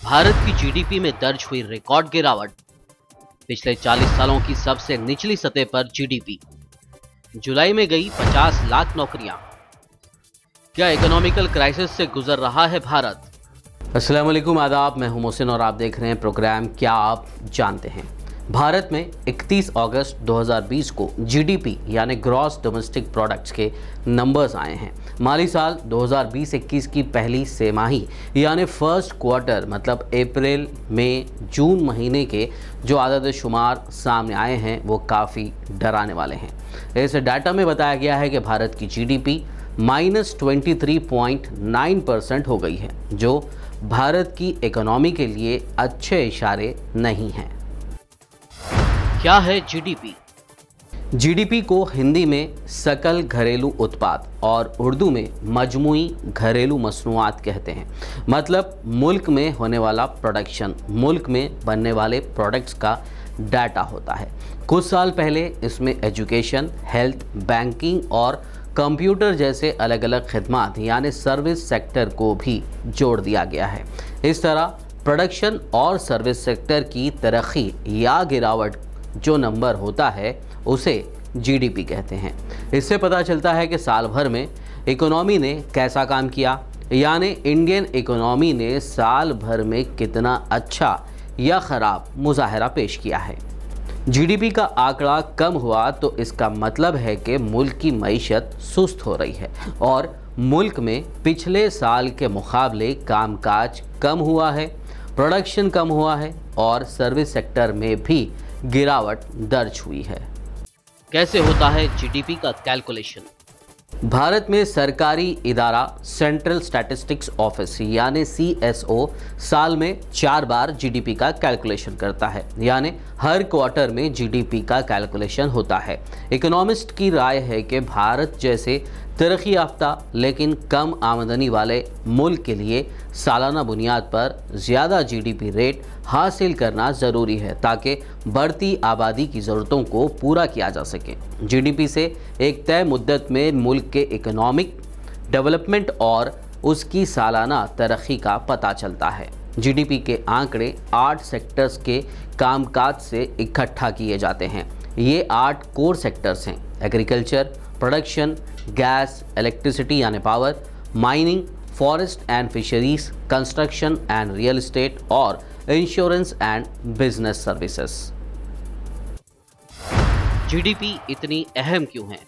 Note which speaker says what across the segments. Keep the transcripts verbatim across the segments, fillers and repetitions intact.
Speaker 1: भारत की जीडीपी में दर्ज हुई रिकॉर्ड गिरावट। पिछले चालीस सालों की सबसे निचली सतह पर जीडीपी। जुलाई में गई पचास लाख नौकरियां। क्या इकोनॉमिकल क्राइसिस से गुजर रहा है भारत? अस्सलाम वालेकुम, आदाब। मैं हूं मोहसिन और आप देख रहे हैं प्रोग्राम क्या आप जानते हैं। भारत में इकतीस अगस्त दो हज़ार बीस को जीडीपी यानी ग्रॉस डोमेस्टिक प्रोडक्ट्स के नंबर्स आए हैं। माली साल दो हज़ार बीस इक्कीस की पहली तिमाही यानी फर्स्ट क्वार्टर मतलब अप्रैल मई जून महीने के जो आदद शुमार सामने आए हैं वो काफ़ी डराने वाले हैं। इस डाटा में बताया गया है कि भारत की GDP minus twenty three point nine percent हो गई है, जो भारत की इकोनॉमी के लिए अच्छे इशारे नहीं हैं। क्या है जीडीपी? जीडीपी को हिंदी में सकल घरेलू उत्पाद और उर्दू में मजमूई घरेलू मसनूआत कहते हैं। मतलब मुल्क में होने वाला प्रोडक्शन, मुल्क में बनने वाले प्रोडक्ट्स का डाटा होता है। कुछ साल पहले इसमें एजुकेशन, हेल्थ, बैंकिंग और कंप्यूटर जैसे अलग अलग खिदमात यानी सर्विस सेक्टर को भी जोड़ दिया गया है। इस तरह प्रोडक्शन और सर्विस सेक्टर की तरक्की या गिरावट जो नंबर होता है उसे जीडीपी कहते हैं। इससे पता चलता है कि साल भर में इकोनॉमी ने कैसा काम किया, यानी इंडियन इकोनॉमी ने साल भर में कितना अच्छा या ख़राब मुजाहरा पेश किया है। जीडीपी का आंकड़ा कम हुआ तो इसका मतलब है कि मुल्क की मईशत सुस्त हो रही है और मुल्क में पिछले साल के मुकाबले कामकाज कम हुआ है, प्रोडक्शन कम हुआ है और सर्विस सेक्टर में भी गिरावट दर्ज हुई है। कैसे होता है जीडीपी का कैलकुलेशन? भारत में सरकारी इदारा सेंट्रल स्टैटिस्टिक्स ऑफिस यानी सी एस ओ साल में चार बार जीडीपी का कैलकुलेशन करता है, यानी हर क्वार्टर में जीडीपी का कैलकुलेशन होता है। इकोनॉमिस्ट की राय है कि भारत जैसे तरक्की याफ्ता लेकिन कम आमदनी वाले मुल्क के लिए सालाना बुनियाद पर ज़्यादा जीडीपी रेट हासिल करना ज़रूरी है ताकि बढ़ती आबादी की ज़रूरतों को पूरा किया जा सके। जीडीपी से एक तय मुद्दत में मुल्क के इकोनॉमिक डेवलपमेंट और उसकी सालाना तरक्की का पता चलता है। जीडीपी के आंकड़े आठ सेक्टर्स के कामकाज से इकट्ठा किए जाते हैं। ये आठ कोर सेक्टर्स हैं: एग्रीकल्चर, प्रोडक्शन, गैस, इलेक्ट्रिसिटी यानी power, mining, forest and fisheries, construction and real estate और insurance and business services. GDP इतनी अहम क्यों है?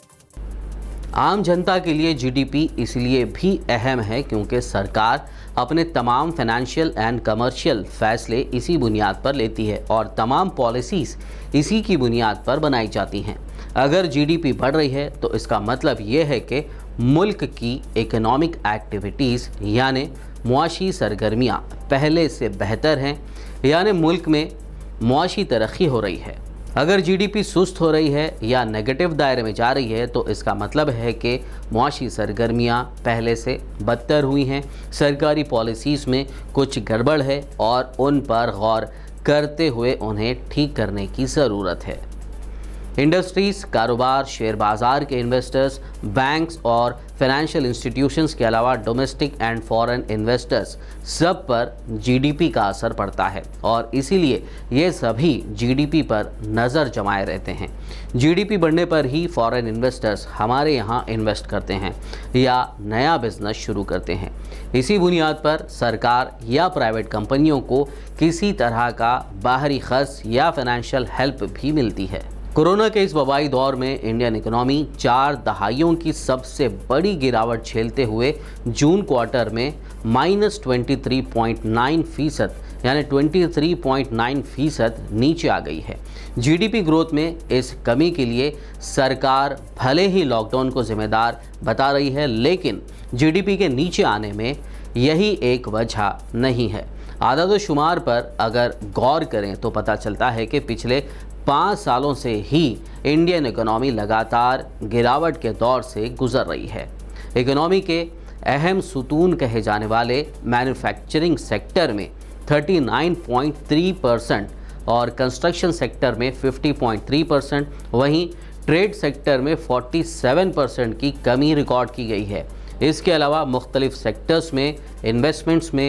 Speaker 1: आम जनता के लिए जीडीपी इसलिए भी अहम है क्योंकि सरकार अपने तमाम फाइनेंशियल एंड कमर्शियल फैसले इसी बुनियाद पर लेती है और तमाम पॉलिसीज़ इसी की बुनियाद पर बनाई जाती हैं। अगर जीडीपी बढ़ रही है तो इसका मतलब ये है कि मुल्क की इकोनॉमिक एक्टिविटीज़ यानी मुआशी सरगर्मियाँ पहले से बेहतर हैं, यानी मुल्क में मुआशी तरक्की हो रही है। अगर जीडीपी सुस्त हो रही है या नेगेटिव दायरे में जा रही है तो इसका मतलब है कि मुआशी सरगर्मियाँ पहले से बदतर हुई हैं, सरकारी पॉलिसीज़ में कुछ गड़बड़ है और उन पर गौर करते हुए उन्हें ठीक करने की ज़रूरत है। इंडस्ट्रीज़, कारोबार, शेयर बाज़ार के इन्वेस्टर्स, बैंक्स और फाइनेंशियल इंस्टीट्यूशंस के अलावा डोमेस्टिक एंड फॉरेन इन्वेस्टर्स सब पर जीडीपी का असर पड़ता है और इसीलिए ये सभी जीडीपी पर नज़र जमाए रहते हैं। जीडीपी बढ़ने पर ही फॉरेन इन्वेस्टर्स हमारे यहाँ इन्वेस्ट करते हैं या नया बिजनेस शुरू करते हैं। इसी बुनियाद पर सरकार या प्राइवेट कंपनियों को किसी तरह का बाहरी खर्च या फाइनेंशियल हेल्प भी मिलती है। कोरोना के इस वबाई दौर में इंडियन इकोनॉमी चार दहाइयों की सबसे बड़ी गिरावट झेलते हुए जून क्वार्टर में minus twenty three point nine फीसद यानी तेईस पॉइंट नौ फीसद नीचे आ गई है। जीडीपी ग्रोथ में इस कमी के लिए सरकार भले ही लॉकडाउन को जिम्मेदार बता रही है, लेकिन जीडीपी के नीचे आने में यही एक वजह नहीं है। आदाद शुमार पर अगर गौर करें तो पता चलता है कि पिछले पाँच सालों से ही इंडियन इकोनॉमी लगातार गिरावट के दौर से गुजर रही है। इकोनॉमी के अहम सुतून कहे जाने वाले मैन्युफैक्चरिंग सेक्टर में उनतालीस पॉइंट तीन परसेंट और कंस्ट्रक्शन सेक्टर में पचास पॉइंट तीन परसेंट, वहीं ट्रेड सेक्टर में सैंतालीस परसेंट की कमी रिकॉर्ड की गई है। इसके अलावा मुख्तलिफ सेक्टर्स में इन्वेस्टमेंट्स में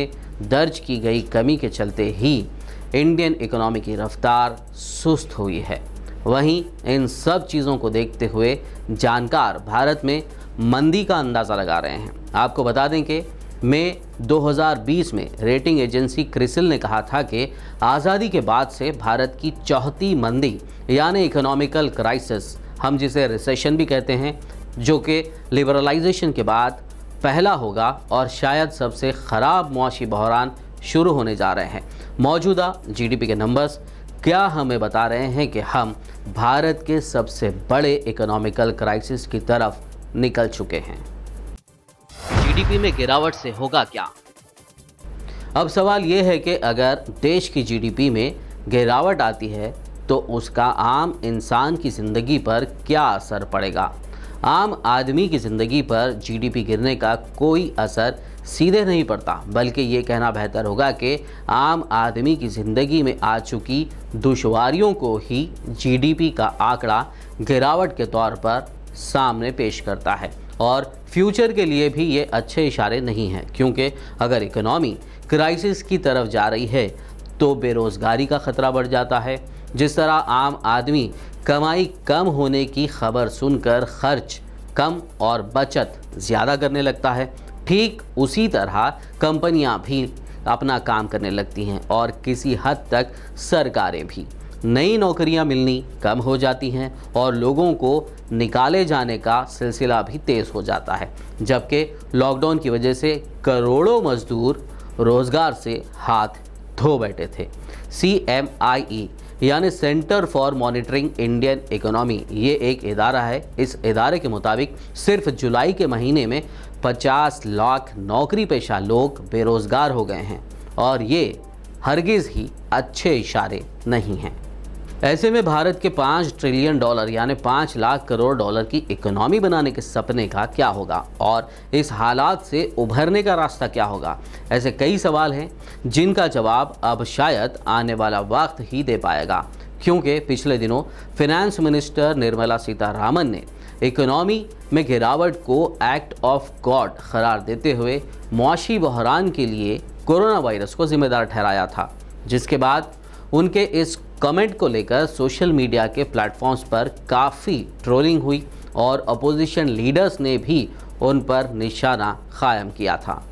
Speaker 1: दर्ज की गई कमी के चलते ही इंडियन इकोनॉमी की रफ्तार सुस्त हुई है। वहीं इन सब चीज़ों को देखते हुए जानकार भारत में मंदी का अंदाज़ा लगा रहे हैं। आपको बता दें कि मई दो हज़ार बीस में रेटिंग एजेंसी क्रिसिल ने कहा था कि आज़ादी के बाद से भारत की चौथी मंदी यानी इकोनॉमिकल क्राइसिस, हम जिसे रिसेशन भी कहते हैं, जो कि लिबरलाइजेशन के बाद पहला होगा और शायद सबसे ख़राब मुआशी बहरान शुरू होने जा रहे हैं। मौजूदा जीडीपी के नंबर्स क्या हमें बता रहे हैं कि हम भारत के सबसे बड़े इकोनॉमिकल क्राइसिस की तरफ निकल चुके हैं। जीडीपी में गिरावट से होगा क्या? अब सवाल यह है कि अगर देश की जीडीपी में गिरावट आती है तो उसका आम इंसान की ज़िंदगी पर क्या असर पड़ेगा? आम आदमी की ज़िंदगी पर जीडीपी गिरने का कोई असर सीधे नहीं पड़ता, बल्कि ये कहना बेहतर होगा कि आम आदमी की ज़िंदगी में आ चुकी दुश्वारियों को ही जीडीपी का आंकड़ा गिरावट के तौर पर सामने पेश करता है। और फ्यूचर के लिए भी ये अच्छे इशारे नहीं हैं, क्योंकि अगर इकोनॉमी क्राइसिस की तरफ जा रही है तो बेरोज़गारी का ख़तरा बढ़ जाता है। जिस तरह आम आदमी कमाई कम होने की खबर सुनकर खर्च कम और बचत ज़्यादा करने लगता है, ठीक उसी तरह कंपनियां भी अपना काम करने लगती हैं और किसी हद तक सरकारें भी। नई नौकरियां मिलनी कम हो जाती हैं और लोगों को निकाले जाने का सिलसिला भी तेज़ हो जाता है। जबकि लॉकडाउन की वजह से करोड़ों मजदूर रोज़गार से हाथ धो बैठे थे। सी एम आई ई यानी centre for monitoring Indian economy, ये एक इदारा है। इस इदारे के मुताबिक सिर्फ जुलाई के महीने में पचास लाख नौकरी पेशा लोग बेरोज़गार हो गए हैं और ये हरगिज़ ही अच्छे इशारे नहीं हैं। ऐसे में भारत के पाँच ट्रिलियन डॉलर यानी पाँच लाख करोड़ डॉलर की इकोनॉमी बनाने के सपने का क्या होगा और इस हालात से उभरने का रास्ता क्या होगा? ऐसे कई सवाल हैं जिनका जवाब अब शायद आने वाला वक्त ही दे पाएगा, क्योंकि पिछले दिनों फिनेंस मिनिस्टर निर्मला सीतारामन ने इकोनॉमी में गिरावट को एक्ट ऑफ गॉड करार देते हुए मुआशी बहरान के लिए कोरोना वायरस को जिम्मेदार ठहराया था, जिसके बाद उनके इस कमेंट को लेकर सोशल मीडिया के प्लेटफॉर्म्स पर काफ़ी ट्रोलिंग हुई और अपोजिशन लीडर्स ने भी उन पर निशाना कायम किया था।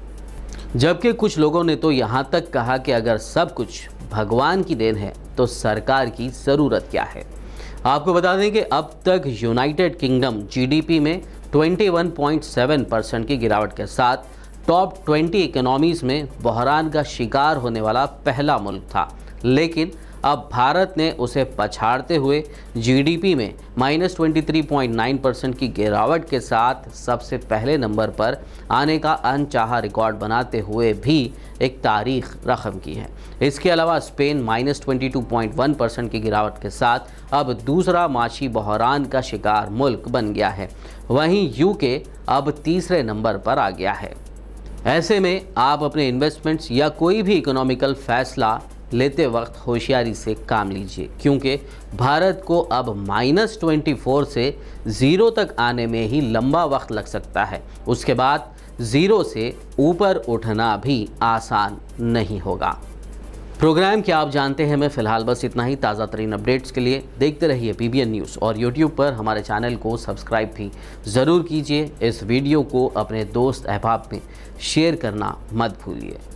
Speaker 1: जबकि कुछ लोगों ने तो यहाँ तक कहा कि अगर सब कुछ भगवान की देन है तो सरकार की ज़रूरत क्या है। आपको बता दें कि अब तक यूनाइटेड किंगडम जीडीपी में इक्कीस पॉइंट सात परसेंट की गिरावट के साथ टॉप बीस इकोनॉमीज़ में बहरान का शिकार होने वाला पहला मुल्क था, लेकिन अब भारत ने उसे पछाड़ते हुए जीडीपी में माइनस तेईस पॉइंट नौ परसेंट की गिरावट के साथ सबसे पहले नंबर पर आने का अनचाहा रिकॉर्ड बनाते हुए भी एक तारीख रकम की है। इसके अलावा स्पेन माइनस बाईस पॉइंट एक परसेंट की गिरावट के साथ अब दूसरा माशी बहरान का शिकार मुल्क बन गया है। वहीं यूके अब तीसरे नंबर पर आ गया है। ऐसे में आप अपने इन्वेस्टमेंट्स या कोई भी इकोनॉमिकल फैसला लेते वक्त होशियारी से काम लीजिए, क्योंकि भारत को अब माइनस ट्वेंटी फोर से ज़ीरो तक आने में ही लंबा वक्त लग सकता है। उसके बाद ज़ीरो से ऊपर उठना भी आसान नहीं होगा। प्रोग्राम क्या आप जानते हैं में फ़िलहाल बस इतना ही। ताज़ा तरीन अपडेट्स के लिए देखते रहिए पीबीएन न्यूज़ और यूट्यूब पर हमारे चैनल को सब्सक्राइब भी ज़रूर कीजिए। इस वीडियो को अपने दोस्त अहबाब में शेयर करना मत भूलिए।